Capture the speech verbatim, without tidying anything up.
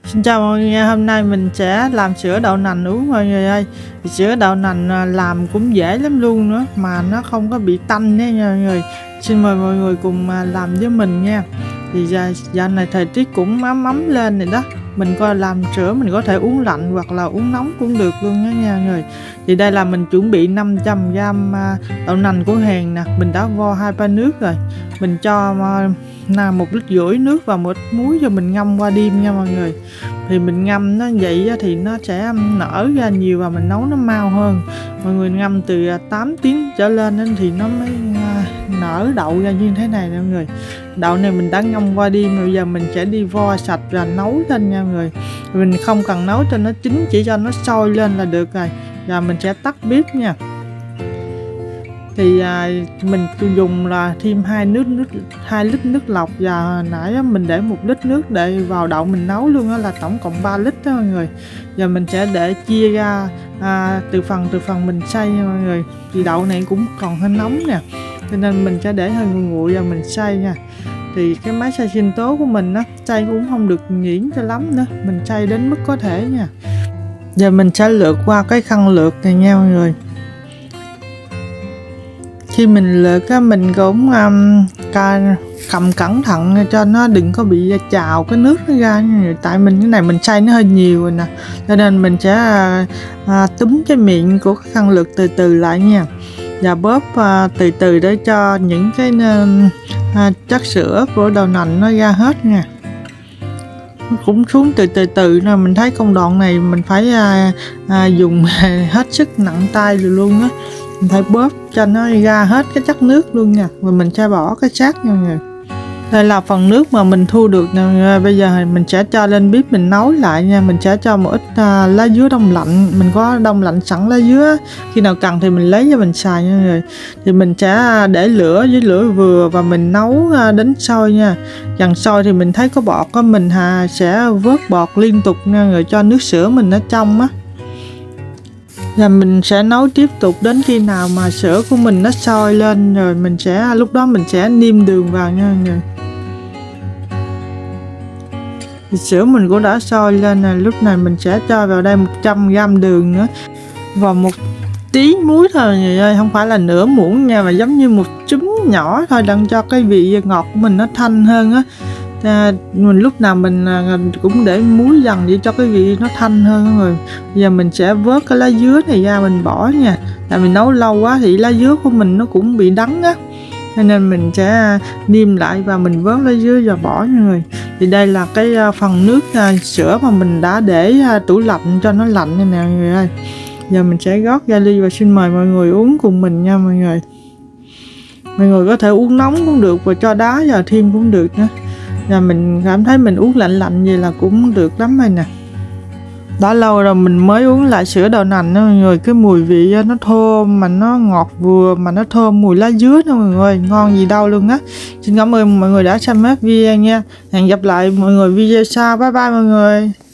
Xin chào mọi người, hôm nay mình sẽ làm sữa đậu nành uống mọi người ơi. Sữa đậu nành làm cũng dễ lắm luôn nữa, mà nó không có bị tanh nha mọi người. Xin mời mọi người cùng làm với mình nha. Thì giờ, giờ này thời tiết cũng ấm ấm lên rồi đó. Mình coi làm sữa mình có thể uống lạnh hoặc là uống nóng cũng được luôn đó nha mọi người. Thì đây là mình chuẩn bị năm trăm gam đậu nành của Hàn nè. Mình đã vo hai ba nước rồi. Mình cho là một lít rưỡi nước và một ít muối cho mình ngâm qua đêm nha mọi người. Thì mình ngâm nó vậy thì nó sẽ nở ra nhiều và mình nấu nó mau hơn. Mọi người ngâm từ tám tiếng trở lên thì nó mới nở đậu ra như thế này nè mọi người. Đậu này mình đã ngâm qua đêm, bây giờ mình sẽ đi vo sạch và nấu lên nha mọi người. Mình không cần nấu cho nó chín, chỉ cho nó sôi lên là được rồi. Và mình sẽ tắt bếp nha. Thì à, mình dùng là thêm hai nước nước hai lít nước lọc, và hồi nãy mình để một lít nước để vào đậu mình nấu luôn, đó là tổng cộng ba lít đó mọi người. Giờ mình sẽ để chia ra à, từ phần từ phần mình xay nha mọi người. Thì đậu này cũng còn hơi nóng nè, cho nên mình sẽ để hơi nguội nguội và mình xay nha. Thì cái máy xay sinh tố của mình á, xay cũng không được nhuyễn cho lắm nữa, mình xay đến mức có thể nha. Giờ mình sẽ lượt qua cái khăn lượt này nha mọi người. Khi mình lượt á, mình cũng um, cầm cẩn thận cho nó đừng có bị trào cái nước nó ra nha. Tại mình cái này mình xay nó hơi nhiều rồi nè, cho nên mình sẽ à, túm cái miệng của cái khăn lượt từ từ lại nha, và bóp à, từ từ để cho những cái à, chất sữa của đậu nành nó ra hết nha. Nó cũng xuống từ từ từ nè. Mình thấy công đoạn này mình phải à, à, dùng hết sức nặng tay rồi luôn á. Mình phải bóp cho nó ra hết cái chất nước luôn nha. Rồi mình sẽ bỏ cái xác nha mọi người. Đây là phần nước mà mình thu được nè. Bây giờ mình sẽ cho lên bếp mình nấu lại nha. Mình sẽ cho một ít à, lá dứa đông lạnh. Mình có đông lạnh sẵn lá dứa. Khi nào cần thì mình lấy cho mình xài nha mọi người. Thì mình sẽ để lửa với lửa vừa và mình nấu à, đến sôi nha. Dần sôi thì mình thấy có bọt á, mình à, sẽ vớt bọt liên tục nha, rồi cho nước sữa mình nó trong á. Và mình sẽ nấu tiếp tục đến khi nào mà sữa của mình nó sôi lên, rồi mình sẽ lúc đó mình sẽ nêm đường vào nha mọi người. Thì sữa mình cũng đã sôi lên rồi, lúc này mình sẽ cho vào đây một trăm gam đường nữa và một tí muối thôi mọi người ơi, không phải là nửa muỗng nha, mà giống như một chúm nhỏ thôi, đặng cho cái vị ngọt của mình nó thanh hơn á. À, mình lúc nào mình cũng để muối dần để cho cái vị nó thanh hơn rồi. Bây giờ mình sẽ vớt cái lá dứa này ra mình bỏ nha. Tại mình nấu lâu quá thì lá dứa của mình nó cũng bị đắng á, cho nên mình sẽ nêm lại và mình vớt lá dứa và bỏ nha người. Thì đây là cái phần nước uh, sữa mà mình đã để uh, tủ lạnh cho nó lạnh này nè mọi người ơi. Giờ mình sẽ rót ra ly và xin mời mọi người uống cùng mình nha mọi người. Mọi người có thể uống nóng cũng được và cho đá vào thêm cũng được nữa. Và mình cảm thấy mình uống lạnh lạnh vậy là cũng được lắm rồi nè. Đã lâu rồi mình mới uống lại sữa đậu nành đó mọi người. Cái mùi vị nó thơm mà nó ngọt vừa, mà nó thơm mùi lá dứa đó mọi người, ngon gì đâu luôn á. Xin cảm ơn mọi người đã xem hết video nha. Hẹn gặp lại mọi người video sau. Bye bye mọi người.